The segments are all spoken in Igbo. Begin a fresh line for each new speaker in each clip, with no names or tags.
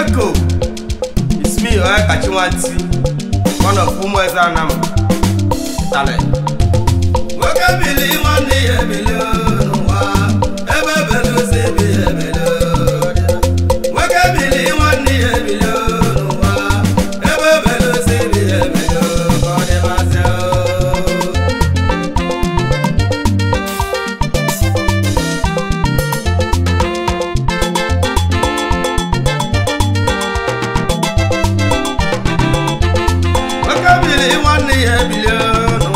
Echo, it's me, Kachiwanti, one of whom was Anam. Talent. What can believe one day a million? Ever better say be a million. What can believe one day a million? Ever better say be a million for the myself. What can believe one day a million?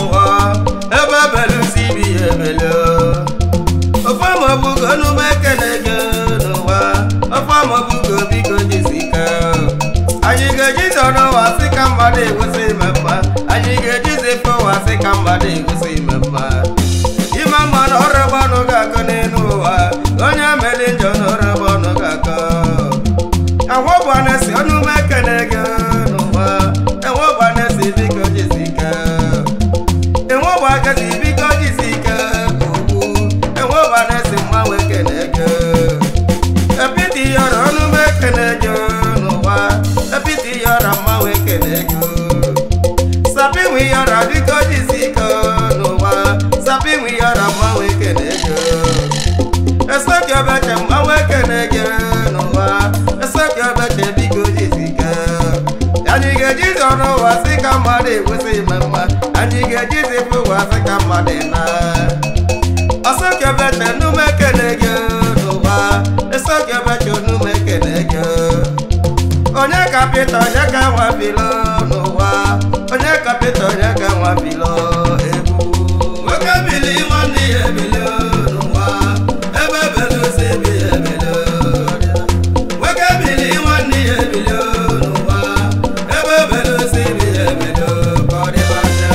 Somebody will say, Mamma, and you get this for us. Somebody will say, Mamma. You mamma, or a one of Gakanua, Donya Melinjon or a one of Gaka. And what one is your new mechanical? And what one is it because Jessica? And what one is it because Jessica? And what one is in my mechanical? A pity your own mechanical. A pity your my mechanical. Sapping we are a because Jessica. No one. Sapping we are a my mechanical. A suck your better, my mechanical. No one. A suck your better because Jessica. And you get this or no, I think I'm mad with say, Mamma. And you get this if you was a camadena. A suck your better, no mechanical. No one. A suck your better, no mechanical. Onya kapito nyaka wapilo noa. Onya kapito nyaka wapilo ebu. Wakabili wani ebilo noa. Ebe belo sebi ebilo. Wakabili wani ebilo noa. Ebe belo sebi ebilo. Kode basho.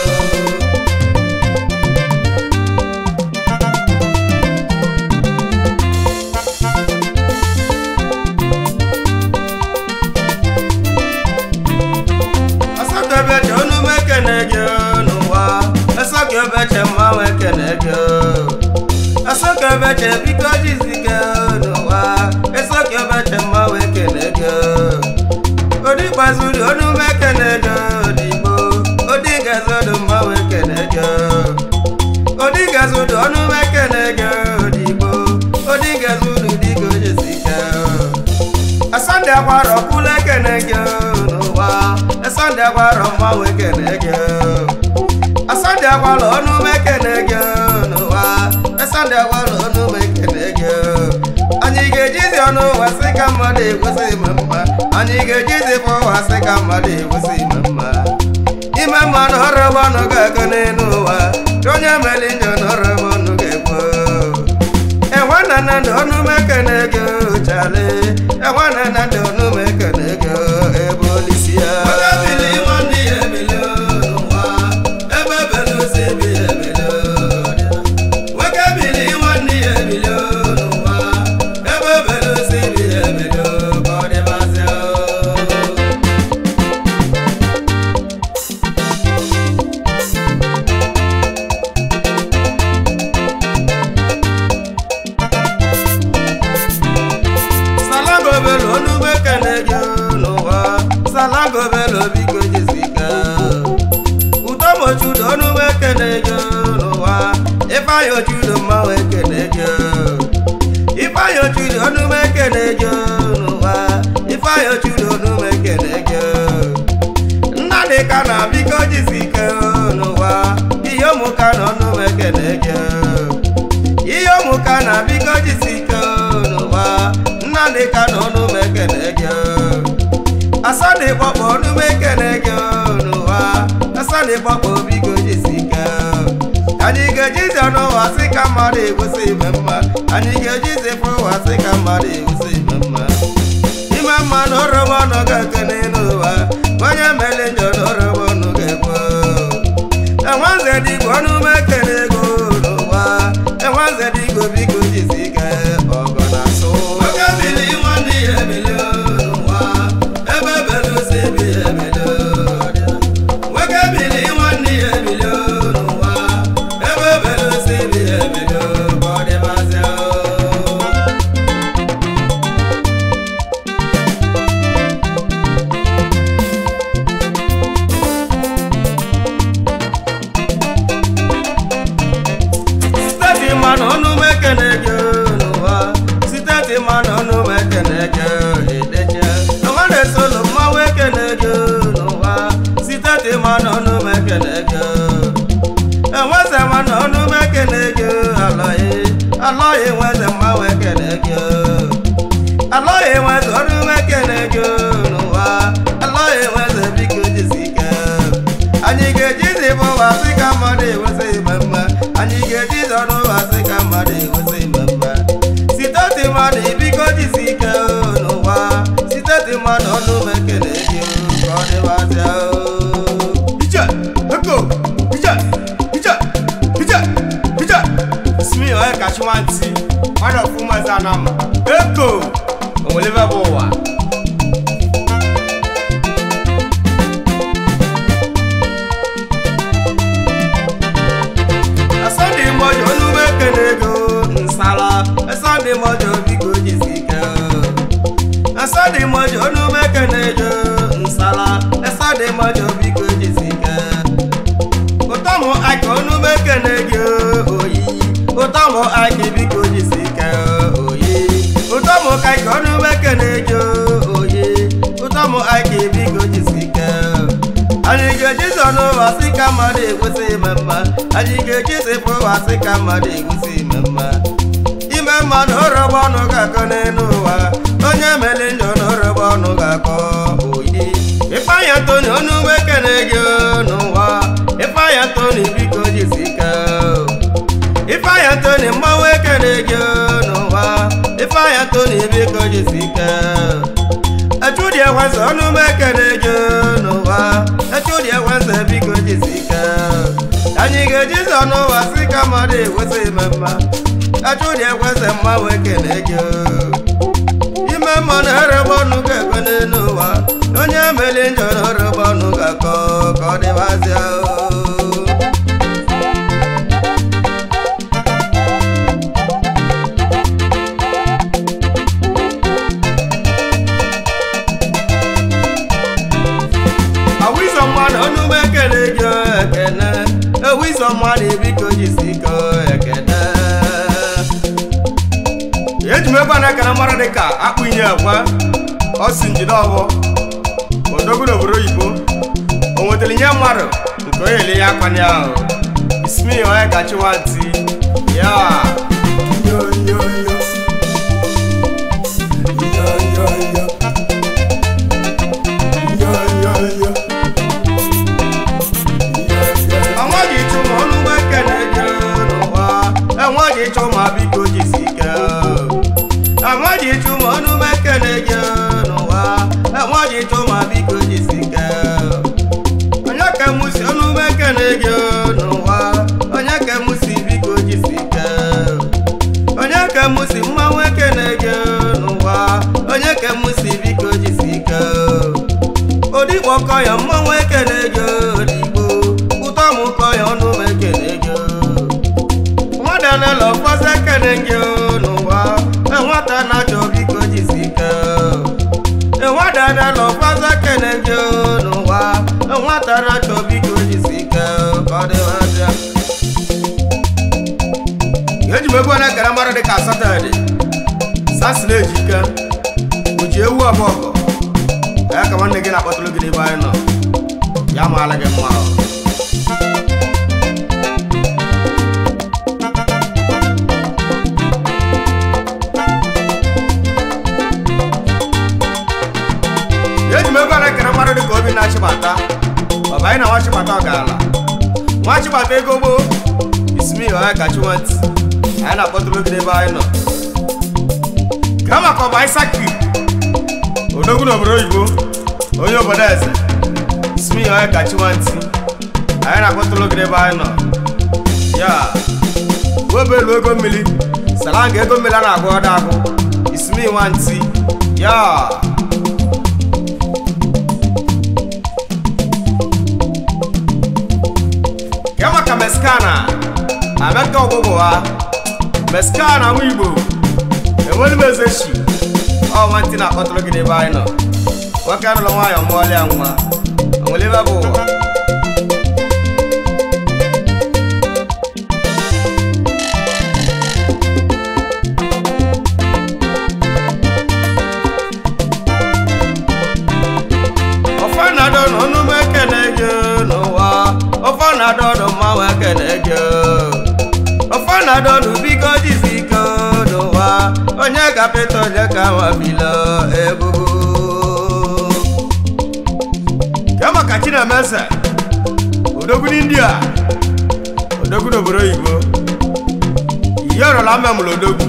I suck a better because it's the girl. I suck a better my wicked girl. Odi Bazu, no mechanic girl. Odigas are the my wicked girl. Odigas would no mechanic girl. Odigas would do the Jessica. A Sunday war of Pulakan girl. A Sunday war of my wicked girl. A Sunday war no mechanic girl. A Sunday war no mechanic girl. And you get this, you know, I say, come on, they will say, Mamma. And you get this for I say, come on, they will say, Mamma. Imama, or a one of Gaganua, Donya Melinjon, or a one of Gabo. And one another no mechanic girl, Charlie. And one another no mechanic girl, Ebolicia. I believe on the Emilio. If I hurt you, the my if I hurt you, don't make any if I hurt you, don't make any not they can because Jessica, no wa. You cannot make any you cannot because Jessica, no wa. Not they cannot make any I saw the pop on to make any no wa. I saw the pop because Jessica. And you get this, I know I say, come on, they will say, Mamma. And you get this, for I say, come on, they will say, Mamma. Imama, no rubber, no gakanova. When you're melon, no rubber, no gabo. And once that you want to make a go, and once that you go, because you see, or gonna so. I can't believe one day, a million. Ever better say, be a million. I can't believe one day, a million. enweze mmanwe ekene gị alọghị enweze ọrụ mekene gị n'ụwa alọghị enweze biko jisike anyị ga-ejizi bụ ụwa sị ka mmadụ ewezi ime mma anyị ga-ejizi ọnụ ụwa sị ka mmadụ ewezi ime mma siteti mmadụ biko jisike n'ụwa siteti mmadụ ọnụ mekene gị ka ọ dịwazịa ije eko ije ije ije ije ismi onye kachiwanti one of women's anam eko onwelebe bụ ụwa asọdị mọjọ ọnụ mekene ego nsala asọdị mọjọ biko jisike asọdị mọjọ ọnụ mekene ego nsala asọdị mọjọ biko jisike ụtọmụ aka ọnụ mekene gị oyi ụtọmụ aka biko jisike oyi ụtọmụ aka ọnụ mekene gị oyi ụtọmụ aka biko jisike anyị ga-ejizi ọnụ ụwa sị ka mmadụ ekwesị ime mma anyị ga-ejizi pụ ụwa sị ka mmadụ ekwesị ime mma ime mmadụ ọrọgba ọnụ ga-akọ n'elu ụwa onye mere njọ n'ọrọgba ọnụ ga-akọ oyi Ifeanyi Anthony ọnụ mekene gị n'ụwa Ifeanyi Anthony biko jisike Ifeanyi Anthony mmanwụ ekene gị n'ụwa Ifeanyi Anthony biko jisike Echudi Ewenze ọnụ mekene gị n'ụwa Echudi Ewenze biko jisike anyị ga-ejizi ọnụ ụwa sị ka mmadụ ewezi ime mma Echudi Ewenze mmanwụ ekene gị ime mmanụ erebe ọnụ ga-ekwe n'elu ụwa onye mere njọ n'ọrụba ọnụ ga-akọ ka ọ dịwazịa awụizọ mmadụ ọnụ mekene gị ekene ewụizọ mmadụ biko jisike ekene eji m ebe a na-ekene mara dịka akpụ inye akwa ọ si njide ọbọ odogwu n'obodo oyibo o nwetara nye mmadụ nke onye ele ya akwanye ahụ ismi onye kachiwanti ya enweghị ịchụ ma ọnụ mekene gị n'ụwa enweghị ịchụ ma biko jisike enweghị ịchụ ma ọnụ mekene gị n'ụwa enweghị ịchụ ma biko jisike onye ka musi ọnụ mekene gị n'ụwa onye ka musi biko jisike onye ka musi mmanwụ ekene gị n'ụwa onye ka musi biko jisike odigbo kọ ya mmanwụ ekene gị odigbo ụtọmụ kọ ya ọnụ mekene gị nwada na-ele ọfọzọ ekene gị n'ụwa enwata na-achọ biko jisike enwada na-ele ọfọzọ ekene gị n'ụwa enwata na-achọ biko jisike ka ọ dịwazịa eji m egwu na-ekere mmadụ dịka Satọde sasi na-ejike oji ewu ọbọgọ ya ka nwanne gị na-akpọtụrụ gị n'ebe anyị nọ ya maala gị mma eji m ego na-ekere mmadụ dịka obi na-achịbata ọba anyị na nwachịbata ọgala nwachịbata ego gboo ismi onye kachiwanti anyị na-akpọtụrụ gị n'ebe anyị nọ gaa maka ọba Isaki odogwu n'obodo oyibo onye obodo eze ismi onye kachiwanti anyị na-akpọtụrụ gị n'ebe anyị nọ ya webelu ego mmiri salanga ego mmiri a na-agụ ọdụ agụ ismi nwanti ya maka meskana ameka ọgwụgwụ ha meskana nwa Igbo enwere m ezechi ọ nwantị na-akpọtụrụ gị n'ebe anyị nọ nwoke anụlọ nwaanyị ọmụọlị ya nwa onwere ebe bụ ụwa na-adọdụ mmanwụ ekene gị ofe na-adọdụ biko jisike kapito jeka wabilo ego kama kachina mesa odogu India odogu doboro Igbo yoro la memulo odogu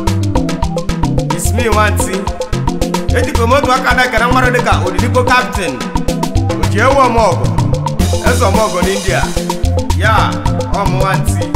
ismi wanti eti komoto akana kana nwaro dika odidipo captain oje ewo mogo eso mogo ni India ya omo wanti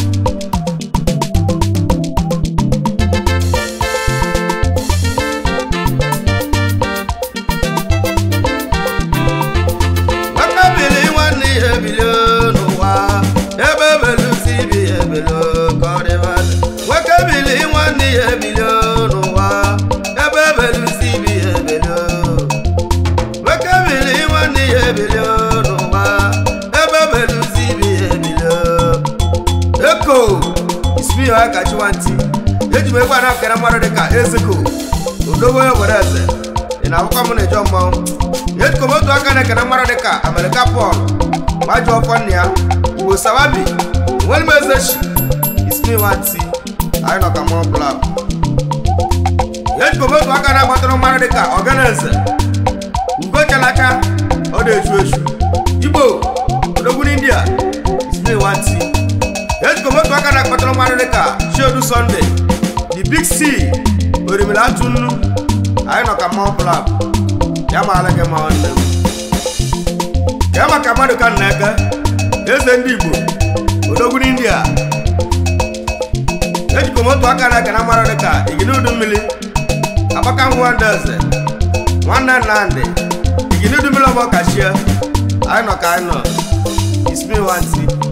Kachiwanti eji me kwa na kera maro de ka ezeko odogo yo boreze ina akwa mo ne jommo yet ko moto aka na kera maro de ka America Paul wajo ofon ya wo sawabi won mezeshi ismi wanti I no ka mo black yet ko moto aka na kwatro maro de ka organize ugo chalaka o de eju Igbo odogo India ismi wanti let's go to Akana Patron Marika, Shodu Sunday, the Big C, Urimila Tunu, I know Kamon Club, Yama Lagama on them. Yama Kamadukan Naka, there's the Ndibu, Udogun India. Let's go to Akana Kanamarika, Iginu Dumili, Abakan Wonders, one Nande, Iginu Dumila Cashier, I know, it's me one.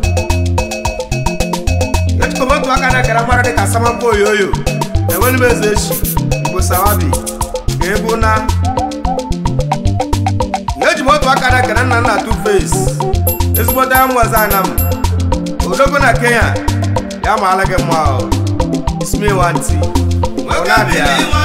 Come on to Akana Karamara de Kasamanko Yoyo, the one message was Sawabi, Ebuna. Let you to Akana Kanana two face. This what I was Anam. Odogona Kenya, Yamalagam. It's me one tea.